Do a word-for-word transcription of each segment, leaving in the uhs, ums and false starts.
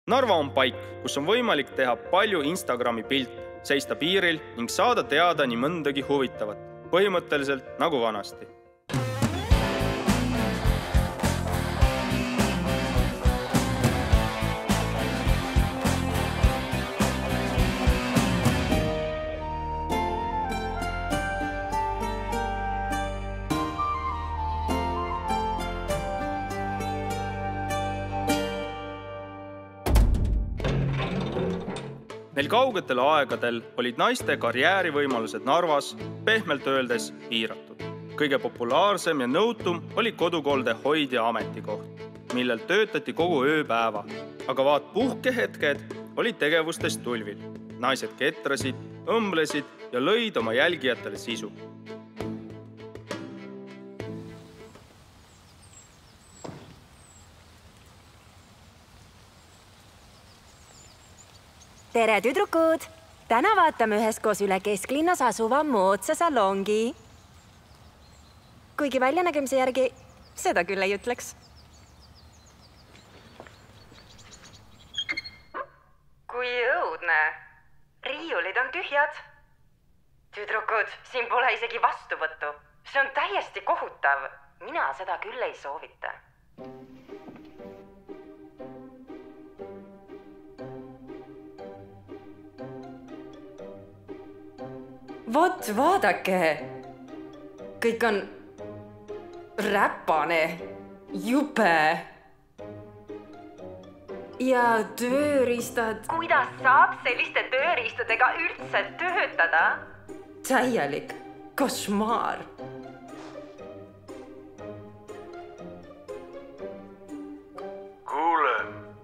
Narva on paik, kus on võimalik teha palju Instagrami pilte, seista piiril ning saada teada nii mõndagi huvitavat, põhimõtteliselt nagu vanasti. Neil kaugetel aegadel olid naiste karjäärivõimalused Narvas pehmelt öeldes piiratud. Kõige populaarsem ja nõutum oli kodukolde hoidja ametikoht, millel töötati kogu ööpäeva. Aga vaat puhkehetked olid tegevustest tulvil. Naised ketrasid, õmblesid ja lõid oma jälgijatele sisu. Tere, tüdrukud! Täna vaatame üheskoos üle kesklinnas asuva moodsa salongi. Kuigi väljanägemise järgi seda küll ei ütleks. Kui õudne! Riiulid on tühjad. Tüdrukud, siin pole isegi vastuvõttu. See on täiesti kohutav. Mina seda küll ei soovita. Vot, vaadake! Kõik on räpane, jube. Ja tööriistad. Kuidas saab selliste tööriistadega üldse töötada? Täielik košmaar. Kuule,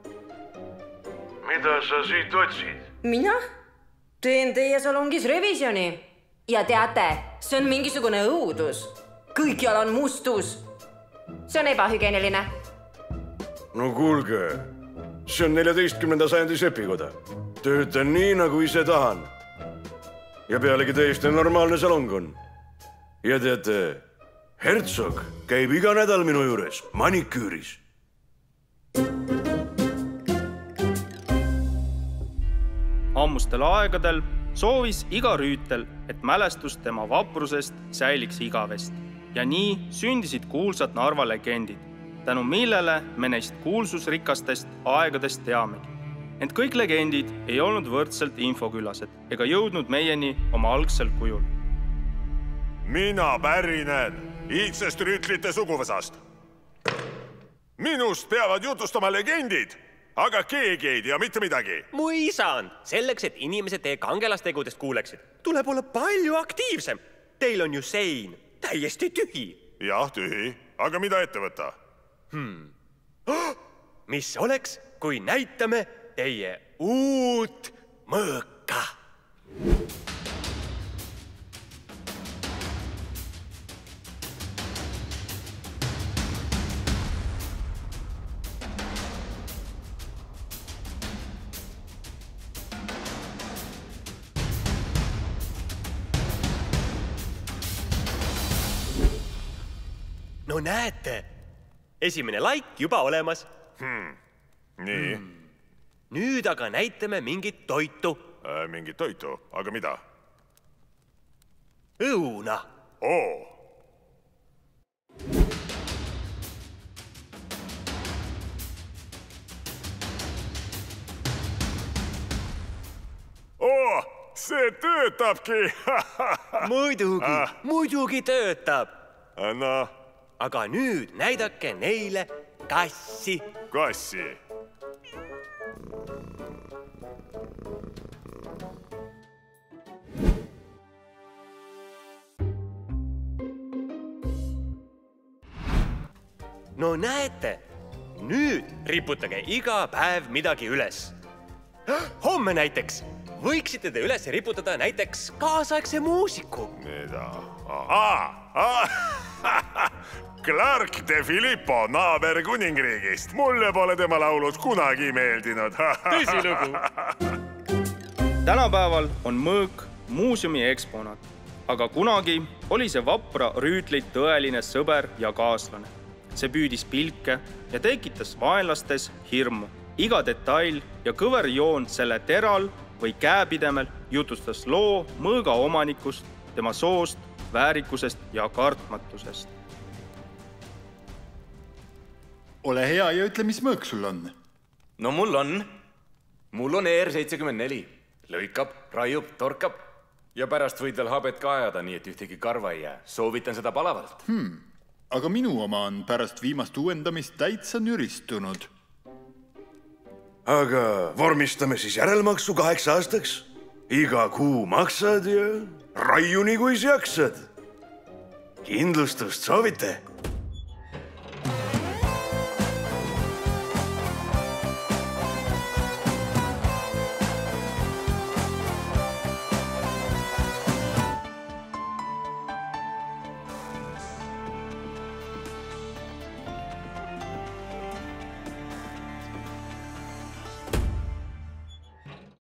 mida sa siit otsid? Mina? Teen teie salongis revisjoni. Ja teate, see on mingisugune õudus. Kõikjal on mustus. See on ebahügieeniline. No kuulge, see on neljateistkümnenda sajandi sepikoda. Töötan nii, nagu ise tahan. Ja pealegi täiesti normaalne salong on. Ja teate, Hertsog käib iga nädal minu juures maniküüris. Ammustel aegadel soovis iga rüütel, et mälestus tema vaprusest säiliks igavest. Ja nii sündisid kuulsad Narva legendid, tänu millele me neist kuulsusrikastest aegadest teamegi. Ent kõik legendid ei olnud võrdselt infokülased ega jõudnud meieni oma algsel kujul. Mina pärinen iidsest rüütlite suguvõsast. Minust peavad jutustama legendid, aga keegi ei tea mitte midagi. Mu isand, selleks, et inimesed teie kangelastegudest kuuleksid, tuleb olla palju aktiivsem. Teil on ju sein täiesti tühi. Jah, tühi. Aga mida ette võtta? Hmm. Oh, mis oleks, kui näitame teie uut mõõka? No näete, esimene laik juba olemas. Hmm. Nii. Hmm. Nüüd aga näitame mingit toitu. Äh, mingit toitu? Aga mida? Õuna. Oo. Oo, see töötabki. Muidugi, ah. muidugi töötab. No. Aga nüüd näidake neile kassi. Kassi. No näete, nüüd riputage iga päev midagi üles. Homme näiteks võiksite te üles riputada näiteks kaasaegse muusiku. Mida? Aa, Clark de Filippo naaber kuningriigist. Mulle pole tema laulud kunagi meeldinud. Tõsilugu. Tänapäeval on mõõk muuseumi eksponaat, aga kunagi oli see vapra rüütli tõeline sõber ja kaaslane. See püüdis pilke ja tekitas vaenlastes hirmu. iga detail ja kõverjoon selle teral või käepidemel jutustas loo mõõga omanikust, tema soost, väärikusest ja kartmatusest. Ole hea ja ütle, mis mõõk sul on. No mul on. Mul on E R seitsekümmend neli. Lõikab, raiub, torkab. Ja pärast võid veel habet ka ajada, nii et ühtegi karva ei jää. Soovitan seda palavalt. Hmm. Aga minu oma on pärast viimast uuendamist täitsa nüristunud. Aga vormistame siis järelmaksu kaheks aastaks. Iga kuu maksad ja raiu nii kui jaksad. Kindlustust soovite?